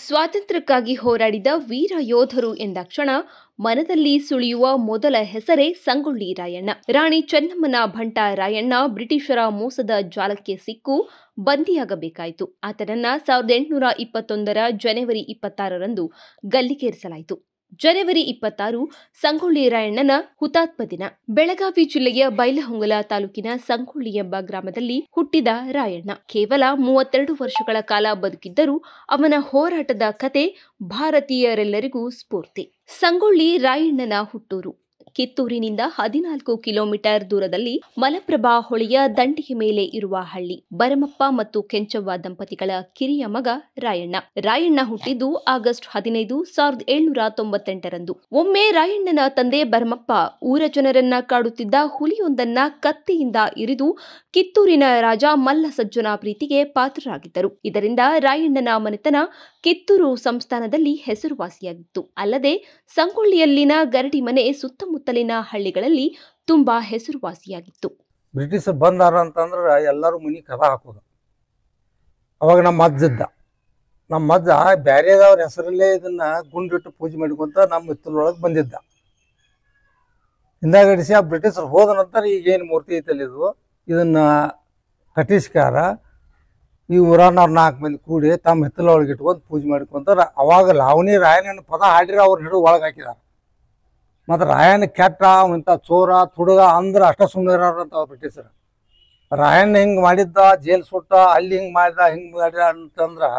ಸ್ವಾತಂತ್ರ್ಯಕ್ಕಾಗಿ ಹೋರಾಡಿದ ವೀರ ಯೋಧರು ಎಂದಾಕ್ಷಣ ಮನದಲ್ಲಿ ಸುಳಿಯುವ ಮೊದಲ ಹೆಸರೇ ಸಂಗೊಳ್ಳಿ ರಾಯಣ್ಣ. ರಾಣಿ ಚೆನ್ನಮ್ಮನ ಭಂಟ ರಾಯಣ್ಣ ಬ್ರಿಟಿಷರ ಮೋಸದ ಜಾಲಕ್ಕೆ ಸಿಕ್ಕು ಬಂದಿಯಾಗಬೇಕಾಯಿತು. ಆತನನ್ನ 1821 ಜನವರಿ 26ರಂದು ಗಲ್ಲಿಗೇರಿಸಲಾಯಿತು. ಜನವರಿ 26 ಸಂಗೊಳ್ಳಿ ರಾಯಣ್ಣನ ಹುತಾತ್ಮ ದಿನ. ಬೆಳಗಾವಿ ಜಿಲ್ಲೆಯ ಬೈಲಹೊಂಗಲ ತಾಲೂಕಿನ ಸಂಗೊಳ್ಳಿ ಎಂಬ ಗ್ರಾಮದಲ್ಲಿ ಹುಟ್ಟಿದ ರಾಯಣ್ಣ ಕೇವಲ 32 ವರ್ಷಗಳ ಕಾಲ ಬದುಕಿದ್ದರೂ ಅವನ ಹೋರಾಟದ ಕತೆ ಭಾರತೀಯರೆಲ್ಲರಿಗೂ ಸ್ಫೂರ್ತಿ. ಸಂಗೊಳ್ಳಿ ರಾಯಣ್ಣನ ಹುಟ್ಟೂರು ಕಿತ್ತೂರಿನಿಂದ 14 ಕಿಲೋಮೀಟರ್ ದೂರದಲ್ಲಿ ಮಲಪ್ರಭಾ ಹೊಳೆಯ ದಂಡೆಯ ಮೇಲೆ ಇರುವ ಹಳ್ಳಿ. ಭರಮಪ್ಪ ಮತ್ತು ಕೆಂಚವ್ವ ದಂಪತಿಗಳ ಕಿರಿಯ ಮಗ ರಾಯಣ್ಣ. ರಾಯಣ್ಣ ಹುಟ್ಟಿದ್ದು ಆಗಸ್ಟ್ 15, 1798ರಂದು. ಒಮ್ಮೆ ರಾಯಣ್ಣನ ತಂದೆ ಭರಮಪ್ಪ ಊರ ಜನರನ್ನ ಕಾಡುತ್ತಿದ್ದ ಹುಲಿಯೊಂದನ್ನ ಕತ್ತಿಯಿಂದ ಇರಿದು ಕಿತ್ತೂರಿನ ರಾಜ ಮಲ್ಲಸಜ್ಜನ ಪ್ರೀತಿಗೆ ಪಾತ್ರರಾಗಿದ್ದರು. ಇದರಿಂದ ರಾಯಣ್ಣನ ಮನೆತನ ಕಿತ್ತೂರು ಸಂಸ್ಥಾನದಲ್ಲಿ ಹೆಸರುವಾಸಿಯಾಗಿತ್ತು. ಅಲ್ಲದೆ ಸಂಗೊಳ್ಳಿಯಲ್ಲಿನ ಗರಡಿ ಮನೆ ಸುತ್ತಮುತ್ತಲಿನ ಹಳ್ಳಿಗಳಲ್ಲಿ ತುಂಬಾ ಹೆಸರುವಾಸಿಯಾಗಿತ್ತು. ಬ್ರಿಟಿಷ್ ಬಂದಾರ ಅಂತಂದ್ರೆ ಎಲ್ಲರೂ ಮನಿ ಕದ ಹಾಕೋದು. ಅವಾಗ ನಮ್ಮ ಅಜ್ಜ ಬ್ಯಾರೆದವ್ರ ಹೆಸರಲ್ಲೇ ಇದನ್ನ ಗುಂಡಿಟ್ಟು ಪೂಜೆ ಮಾಡಿಕೊಂತ ನಮ್ಮ ಹಿತ್ತಲೊಳಗೆ ಬಂದಿದ್ದ. ಹಿಂದಾಗಡಿಸಿ ಆ ಬ್ರಿಟಿಷರು ಹೋದ ನಂತರ ಈಗೇನು ಮೂರ್ತಿ ಐತಲ್ಲ ಇದನ್ನ ಕಟಿಸ್ಕಾರ ಈ ಊರನ್ನವ್ರು 4 ಮಂದಿ ಕೂಡಿ ತಮ್ಮ ಹಿತ್ತಲೊಳಗೆ ಇಟ್ಕೊಂಡು ಪೂಜೆ ಮಾಡ್ಕೊಂತ ಅವಾಗ ಲಾವಣಿ ರಾಯಣ್ಣನ ಪದ ಹಾಡಿರ ಅವ್ರ ಹಿಡಿದು ಒಳಗೆ ಹಾಕಿದಾರ. ಮತ್ತು ರಾಯಣ್ಣ ಕೆಟ್ಟ ಇಂಥ ಚೋರ ತುಡುಗ ಅಂದ್ರೆ ಅಷ್ಟ ಸುಮ್ಮನಿರೋರಂತ ಬ್ರಿಟಿಷರು. ರಾಯಣ್ಣ ಹಿಂಗೆ ಮಾಡಿದ್ದ ಜೈಲ್ ಸುಟ್ಟ, ಅಲ್ಲಿ ಹಿಂಗೆ ಮಾಡಿದ ಹಿಂಗೆ ಮಾಡಿದ ಅಂತಂದ್ರೆ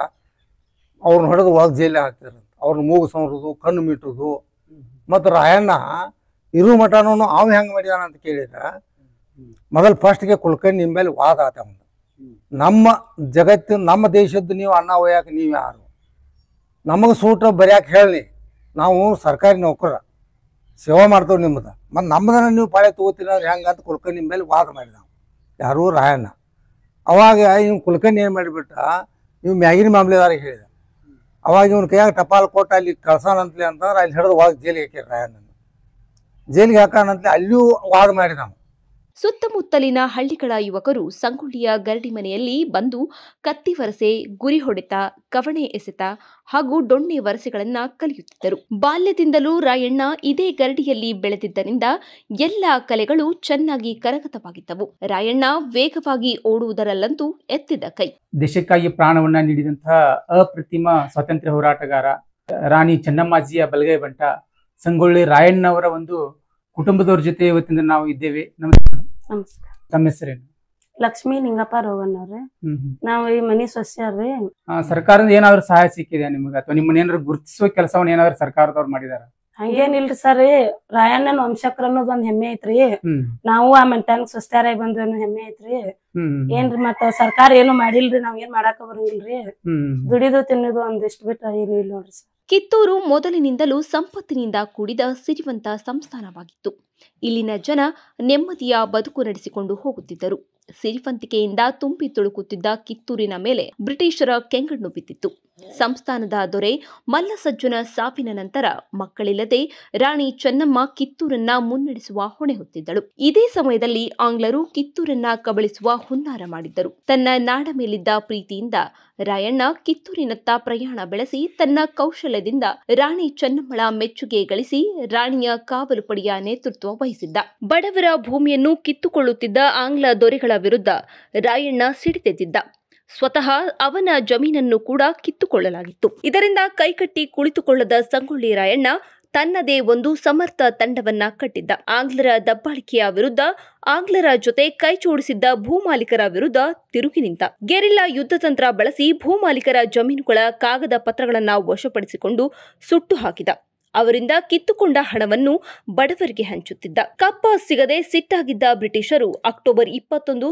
ಅವ್ರನ್ನ ಹಿಡಿದು ಒಳಗೆ ಜೈಲಿಗೆ ಹಾಕ್ತಿರಂತ. ಅವ್ರನ್ನ ಮೂಗು ಸಂವ್ರದು, ಕಣ್ಣು ಮಿಟ್ಟುದು. ಮತ್ತು ರಾಯಣ್ಣ ಇರು ಮಠನೂ ಅವ್ನು ಹೆಂಗೆ ಮಾಡಿದಾನ ಅಂತ ಕೇಳಿದ್ರೆ ಮೊದಲು ಫಸ್ಟ್ಗೆ ಕುಳ್ಕಂಡು ನಿಮ್ಮ ಮೇಲೆ ವಾದ ಆತ. ನಮ್ಮ ಜಗತ್ತಿನ ನಮ್ಮ ದೇಶದ್ದು ನೀವು ಅನ್ನ ಒಯ್ಯಾಕೆ ನೀವು ಯಾರು? ನಮಗೆ ಸೂಟ ಬರ್ಯಾಕೆ ಹೇಳಿ, ನಾವು ಸರ್ಕಾರಿ ನೌಕರ ಸೇವಾ ಮಾಡ್ತೇವೆ ನಿಮ್ಮದು. ಮತ್ತು ನಮ್ಮದನ್ನ ನೀವು ಪಾಳೆ ತಗೋತೀರ ಹೆಂಗೆ ಅಂತ ಕುಲ್ಕರ್ಣಿ ನಿಮ್ಮ ಮೇಲೆ ವಾದ ಮಾಡಿದ ಯಾರು? ರಾಯಣ್ಣ. ಅವಾಗ ಇವ್ನು ಕುಲ್ಕರ್ಣಿ ಏನು ಮಾಡಿಬಿಟ್ಟ, ನೀವು ಮ್ಯಾಗಿನ ಮಾಮಲೆದಾರಿಗೆ ಹೇಳಿದ. ಅವಾಗ ಇವ್ನ ಕೈಯಾಗ ಟಪಾಲ್ ಕೊಟ್ಟು ಅಲ್ಲಿ ಕಳ್ಸೋಣಂತಲಿ ಅಂತಂದ್ರೆ ಅಲ್ಲಿ ಹಿಡಿದು ಒಳಗೆ ಜೈಲಿಗೆ ಹಾಕಿರಿ. ರಾಯಣ್ಣನ ಜೈಲಿಗೆ ಹಾಕೋಣಂತಲಿ ಅಲ್ಲಿಯೂ ವಾದ ಮಾಡಿದ. ಸುತ್ತಮುತ್ತಲಿನ ಹಳ್ಳಿಗಳ ಯುವಕರು ಸಂಗೊಳ್ಳಿಯ ಗರಡಿ ಮನೆಯಲ್ಲಿ ಬಂದು ಕತ್ತಿ ವರಸೆ, ಗುರಿ ಹೊಡೆತ, ಕವಣೆ ಎಸೆತ ಹಾಗೂ ಡೊಣ್ಣೆ ವರಸೆಗಳನ್ನ ಕಲಿಯುತ್ತಿದ್ದರು. ಬಾಲ್ಯದಿಂದಲೂ ರಾಯಣ್ಣ ಇದೇ ಗರಡಿಯಲ್ಲಿ ಬೆಳೆದಿದ್ದರಿಂದ ಎಲ್ಲ ಕಲೆಗಳು ಚೆನ್ನಾಗಿ ಕರಗತವಾಗಿದ್ದವು. ರಾಯಣ್ಣ ವೇಗವಾಗಿ ಓಡುವುದರಲ್ಲಂತೂ ಎತ್ತಿದ ಕೈ. ದೇಶಕ್ಕಾಗಿ ಪ್ರಾಣವನ್ನ ನೀಡಿದಂತಹ ಅಪ್ರತಿಮ ಸ್ವಾತಂತ್ರ್ಯ ಹೋರಾಟಗಾರ ರಾಣಿ ಚೆನ್ನಮ್ಮಾಜಿಯ ಬಲಗೈ ಬಂಟ ಸಂಗೊಳ್ಳಿ ರಾಯಣ್ಣವರ ಒಂದು ಕುಟುಂಬದವ್ರ ಜೊತೆ ಇವತ್ತಿಂದ ನಾವು ಇದ್ದೇವೆ. ನಮಸ್ಕಾರ. ತಮ್ಮ ಹೆಸರೇನು? ಲಕ್ಷ್ಮೀ ನಿಂಗಪ್ಪ ರೋಗಣ್ಣವ್ರೆ. ನಾವು ಈ ಮನಿ ಸೊಸ್ಯಾರ್ರಿ. ಸರ್ಕಾರದ ಏನಾದ್ರು ಸಹಾಯ ಸಿಕ್ಕಿದೆ ನಿಮ್ಗೆ, ಅಥವಾ ನಿಮ್ಮನ್ನ ಏನಾದ್ರು ಗುರುತಿಸುವ ಕೆಲಸವನ್ನ ಏನಾದ್ರು ಸರ್ಕಾರದವ್ರು ಮಾಡಿದಾರ? ಹಂಗೇನಿಲ್ರಿ ಸರ್, ರಾಯಣ್ಣನ ವಂಶಕ್ರ ಅನ್ನೋದ್ ಒಂದ್ ಹೆಮ್ಮೆ ಐತ್ರಿ. ನಾವು ಆ ಮನ್ತಾನ ಸೊಸ್ಯಾರಾಗಿ ಬಂದ್ವಿ ಅನ್ನೋ ಹೆಮ್ಮೆ ಐತ್ರಿ. ಏನ್ರಿ ಮತ್ತ ಸರ್ಕಾರ ಏನು ಮಾಡಿಲ್ರಿ, ನಾವ್ ಏನ್ ಮಾಡಾಕ ಬರಂಗಿಲ್ರಿ. ದುಡಿದು ತಿನ್ನೋದು ಒಂದಿಷ್ಟು ಬಿಟ್ಟ ಏನು ಇಲ್ಲ ನೋಡ್ರಿ ಸರ್. ಕಿತ್ತೂರು ಮೊದಲಿನಿಂದಲೂ ಸಂಪತ್ತಿನಿಂದ ಕೂಡಿದ ಸಿರಿವಂತ ಸಂಸ್ಥಾನವಾಗಿತ್ತು. ಇಲ್ಲಿನ ಜನ ನೆಮ್ಮದಿಯ ಬದುಕು ನಡೆಸಿಕೊಂಡು ಹೋಗುತ್ತಿದ್ದರು. ಸಿರಿವಂತಿಕೆಯಿಂದ ತುಂಬಿ ತುಳುಕುತ್ತಿದ್ದ ಕಿತ್ತೂರಿನ ಮೇಲೆ ಬ್ರಿಟಿಷರ ಕೆಂಗಣ್ಣು ಬಿದ್ದಿತ್ತು. ಸಂಸ್ಥಾನದ ದೊರೆ ಮಲ್ಲಸಜ್ಜನ ಸಾವಿನ ನಂತರ ಮಕ್ಕಳಿಲ್ಲದೆ ರಾಣಿ ಚೆನ್ನಮ್ಮ ಕಿತ್ತೂರನ್ನ ಮುನ್ನಡೆಸುವ ಹೊಣೆ ಹೊತ್ತಿದ್ದಳು. ಇದೇ ಸಮಯದಲ್ಲಿ ಆಂಗ್ಲರು ಕಿತ್ತೂರನ್ನ ಕಬಳಿಸುವ ಹುನ್ನಾರ ಮಾಡಿದ್ದರು. ತನ್ನ ನಾಡ ಮೇಲಿದ್ದ ಪ್ರೀತಿಯಿಂದ ರಾಯಣ್ಣ ಕಿತ್ತೂರಿನತ್ತ ಪ್ರಯಾಣ ಬೆಳೆಸಿ ತನ್ನ ಕೌಶಲ್ಯದಿಂದ ರಾಣಿ ಚೆನ್ನಮ್ಮಳ ಮೆಚ್ಚುಗೆ ಗಳಿಸಿ ರಾಣಿಯ ಕಾವಲು ಪಡೆಯ ನೇತೃತ್ವ ವಹಿಸಿದ್ದ. ಬಡವರ ಭೂಮಿಯನ್ನು ಕಿತ್ತುಕೊಳ್ಳುತ್ತಿದ್ದ ಆಂಗ್ಲ ದೊರೆಗಳ ವಿರುದ್ಧ ರಾಯಣ್ಣ ಸಿಡಿದೆದ್ದಿದ್ದ. ಸ್ವತಃ ಅವನ ಜಮೀನನ್ನು ಕೂಡ ಕಿತ್ತುಕೊಳ್ಳಲಾಗಿತ್ತು. ಇದರಿಂದ ಕೈಕಟ್ಟಿ ಕುಳಿತುಕೊಳ್ಳದ ಸಂಗೊಳ್ಳಿ ರಾಯಣ್ಣ ತನ್ನದೇ ಒಂದು ಸಮರ್ಥ ತಂಡವನ್ನ ಕಟ್ಟಿದ್ದ. ಆಂಗ್ಲರ ದಬ್ಬಾಳಿಕೆಯ ವಿರುದ್ಧ ಆಂಗ್ಲರ ಜೊತೆ ಕೈ ಜೋಡಿಸಿದ್ದ ಭೂಮಾಲೀಕರ ವಿರುದ್ಧ ತಿರುಗಿ ನಿಂತ. ಗೆರಿಲ್ಲಾ ಯುದ್ಧತಂತ್ರ ಬಳಸಿ ಭೂಮಾಲೀಕರ ಜಮೀನುಗಳ ಕಾಗದ ಪತ್ರಗಳನ್ನ ವಶಪಡಿಸಿಕೊಂಡು ಸುಟ್ಟು ಹಾಕಿದ. ಅವರಿಂದ ಕಿತ್ತುಕೊಂಡ ಹಣವನ್ನು ಬಡವರಿಗೆ ಹಂಚುತ್ತಿದ್ದ. ಕಪ್ಪ ಸಿಗದೆ ಸಿಟ್ಟಾಗಿದ್ದ ಬ್ರಿಟಿಷರು ಅಕ್ಟೋಬರ್ 21,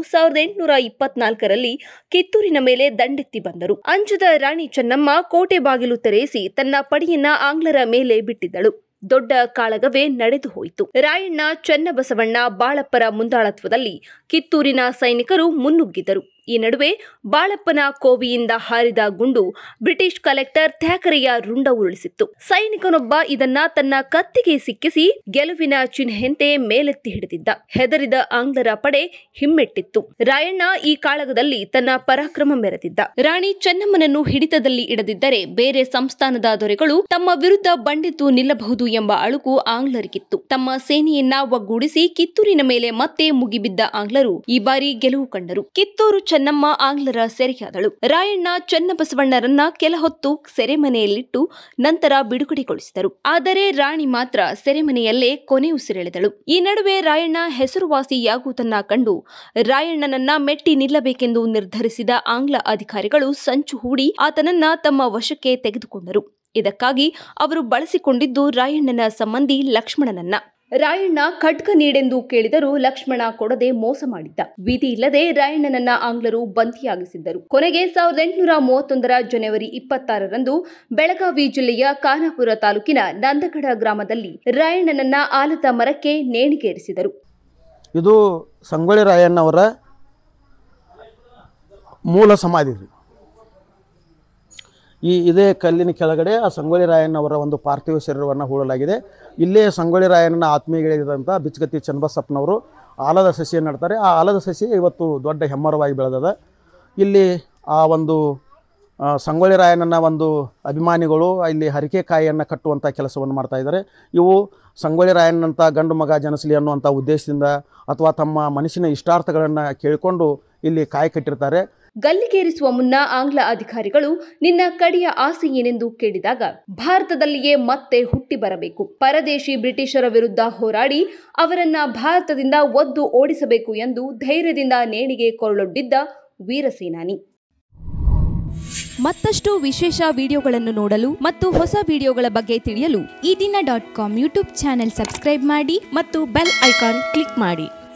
1824ರಲ್ಲಿ ಕಿತ್ತೂರಿನ ಮೇಲೆ ದಂಡೆತ್ತಿ ಬಂದರು. ಅಂಜದ ರಾಣಿ ಚೆನ್ನಮ್ಮ ಕೋಟೆ ಬಾಗಿಲು ತೆರೆಸಿ ತನ್ನ ಪಡೆಯನ್ನ ಆಂಗ್ಲರ ಮೇಲೆ ಬಿಟ್ಟಿದ್ದಳು. ದೊಡ್ಡ ಕಾಳಗವೇ ನಡೆದು ಹೋಯಿತು. ರಾಯಣ್ಣ, ಚೆನ್ನಬಸವಣ್ಣ, ಬಾಳಪ್ಪರ ಮುಂದಾಳತ್ವದಲ್ಲಿ ಕಿತ್ತೂರಿನ ಸೈನಿಕರು ಮುನ್ನುಗ್ಗಿದರು. ಈ ನಡುವೆ ಬಾಳಪ್ಪನ ಕೋವಿಯಿಂದ ಹಾರಿದ ಗುಂಡು ಬ್ರಿಟಿಷ್ ಕಲೆಕ್ಟರ್ ಥ್ಯಾಕರೆಯ ರುಂಡ ಉರುಳಿಸಿತ್ತು. ಸೈನಿಕನೊಬ್ಬ ಇದನ್ನ ತನ್ನ ಕತ್ತಿಗೆ ಸಿಕ್ಕಿಸಿ ಗೆಲುವಿನ ಚಿಹ್ನೆಯಂತೆ ಮೇಲೆತ್ತಿ ಹಿಡಿದಿದ್ದ. ಹೆದರಿದ ಆಂಗ್ಲರ ಪಡೆ ಹಿಮ್ಮೆಟ್ಟಿತ್ತು. ರಾಯಣ್ಣ ಈ ಕಾಳಗದಲ್ಲಿ ತನ್ನ ಪರಾಕ್ರಮ ಮೆರೆದಿದ್ದ. ರಾಣಿ ಚೆನ್ನಮ್ಮನನ್ನು ಹಿಡಿತದಲ್ಲಿ ಇಡದಿದ್ದರೆ ಬೇರೆ ಸಂಸ್ಥಾನದ ದೊರೆಗಳು ತಮ್ಮ ವಿರುದ್ಧ ಬಂಡೆದ್ದು ನಿಲ್ಲಬಹುದು ಎಂಬ ಅಳುಕು ಆಂಗ್ಲರಿಗಿತ್ತು. ತಮ್ಮ ಸೇನೆಯನ್ನ ಒಗ್ಗೂಡಿಸಿ ಕಿತ್ತೂರಿನ ಮೇಲೆ ಮತ್ತೆ ಮುಗಿಬಿದ್ದ ಆಂಗ್ಲರು ಈ ಬಾರಿ ಗೆಲುವು ಕಂಡರು. ಕಿತ್ತೂರು ಚೆನ್ನಮ್ಮ ಆಂಗ್ಲರ ಸೆರೆಯಾದಳು. ರಾಯಣ್ಣ ಚನ್ನಬಸವಣ್ಣರನ್ನ ಕೆಲಹೊತ್ತು ಸೆರೆಮನೆಯಲ್ಲಿಟ್ಟು ನಂತರ ಬಿಡುಗಡೆಗೊಳಿಸಿದರು. ಆದರೆ ರಾಣಿ ಮಾತ್ರ ಸೆರೆಮನೆಯಲ್ಲೇ ಕೊನೆಯುಸಿರೆಳೆದಳು. ಈ ನಡುವೆ ರಾಯಣ್ಣ ಹೆಸರುವಾಸಿಯಾಗುವುದನ್ನ ಕಂಡು ರಾಯಣ್ಣನನ್ನ ಮೆಟ್ಟಿ ನಿಲ್ಲಬೇಕೆಂದು ನಿರ್ಧರಿಸಿದ ಆಂಗ್ಲ ಅಧಿಕಾರಿಗಳು ಸಂಚು ಹೂಡಿ ಆತನನ್ನ ತಮ್ಮ ವಶಕ್ಕೆ ತೆಗೆದುಕೊಂಡರು. ಇದಕ್ಕಾಗಿ ಅವರು ಬಳಸಿಕೊಂಡಿದ್ದು ರಾಯಣ್ಣನ ಸಂಬಂಧಿ ಲಕ್ಷ್ಮಣನನ್ನ. ರಾಯಣ್ಣ ಖಡ್ಗ ನೀಡೆಂದು ಕೇಳಿದರೂ ಲಕ್ಷ್ಮಣ ಕೊಡದೆ ಮೋಸ ಮಾಡಿದ್ದ. ವಿಧಿ ಇಲ್ಲದೆ ರಾಯಣ್ಣನನ್ನ ಆಂಗ್ಲರು ಬಂಧಿಯಾಗಿಸಿದ್ದರು. ಕೊನೆಗೆ 1831 ಜನವರಿ 26ರಂದು ಬೆಳಗಾವಿ ಜಿಲ್ಲೆಯ ಖಾನಾಪುರ ತಾಲೂಕಿನ ನಂದಗಡ ಗ್ರಾಮದಲ್ಲಿ ರಾಯಣ್ಣನನ್ನ ಆಲದ ಮರಕ್ಕೆ ನೇಣಿಗೇರಿಸಿದರು. ಇದು ಸಂಗೊಳ್ಳಿ ರಾಯಣ್ಣವರ ಮೂಲ ಸಮಾಧಿ. ಇದೇ ಕಲ್ಲಿನ ಕೆಳಗಡೆ ಆ ಸಂಗೊಳ್ಳಿ ರಾಯಣ್ಣವರ ಒಂದು ಪಾರ್ಥಿವ ಶರೀರವನ್ನು ಹೂಡಲಾಗಿದೆ. ಇಲ್ಲೇ ಸಂಗೊಳ್ಳಿ ರಾಯಣ್ಣನ ಆತ್ಮೀಯಗಳಿದಂಥ ಬಿಚ್ಚಗತ್ತಿ ಚನ್ನಬಸಪ್ಪನವರು ಆಲದ ಸಸಿಯನ್ನು ನಡ್ತಾರೆ. ಆ ಆಲದ ಸಸಿ ಇವತ್ತು ದೊಡ್ಡ ಹೆಮ್ಮರವಾಗಿ ಬೆಳೆದದ. ಇಲ್ಲಿ ಆ ಒಂದು ಸಂಗೊಳ್ಳಿ ರಾಯಣ್ಣನ ಒಂದು ಅಭಿಮಾನಿಗಳು ಇಲ್ಲಿ ಹರಿಕೆಕಾಯಿಯನ್ನು ಕಟ್ಟುವಂಥ ಕೆಲಸವನ್ನು ಮಾಡ್ತಾ ಇದ್ದಾರೆ. ಇವು ಸಂಗೊಳ್ಳಿ ರಾಯಣ್ಣನಂಥ ಗಂಡು ಮಗ ಜನಿಸಲಿ ಅನ್ನುವಂಥ ಉದ್ದೇಶದಿಂದ ಅಥವಾ ತಮ್ಮ ಮನಸ್ಸಿನ ಇಷ್ಟಾರ್ಥಗಳನ್ನು ಕೇಳಿಕೊಂಡು ಇಲ್ಲಿ ಕಾಯಿ ಕಟ್ಟಿರ್ತಾರೆ. ಗಲ್ಲಿಗೇರಿಸುವ ಮುನ್ನ ಆಂಗ್ಲ ಅಧಿಕಾರಿಗಳು ನಿನ್ನ ಕಡೆಯ ಆಸೆ ಏನೆಂದು ಕೇಳಿದಾಗ ಭಾರತದಲ್ಲಿಯೇ ಮತ್ತೆ ಹುಟ್ಟಿ ಬರಬೇಕು, ಪರದೇಶಿ ಬ್ರಿಟಿಷರ ವಿರುದ್ಧ ಹೋರಾಡಿ ಅವರನ್ನ ಭಾರತದಿಂದ ಒದ್ದು ಓಡಿಸಬೇಕು ಎಂದು ಧೈರ್ಯದಿಂದ ನೇಣಿಗೆ ಕೊರಳೊಡ್ಡಿದ್ದ ವೀರಸೇನಾನಿ. ಮತ್ತಷ್ಟು ವಿಶೇಷ ವಿಡಿಯೋಗಳನ್ನು ನೋಡಲು ಮತ್ತು ಹೊಸ ವಿಡಿಯೋಗಳ ಬಗ್ಗೆ ತಿಳಿಯಲು ಈ ದಿನ .com ಯೂಟ್ಯೂಬ್ ಚಾನೆಲ್ ಸಬ್ಸ್ಕ್ರೈಬ್ ಮಾಡಿ ಮತ್ತು ಬೆಲ್ ಐಕಾನ್ ಕ್ಲಿಕ್ ಮಾಡಿ.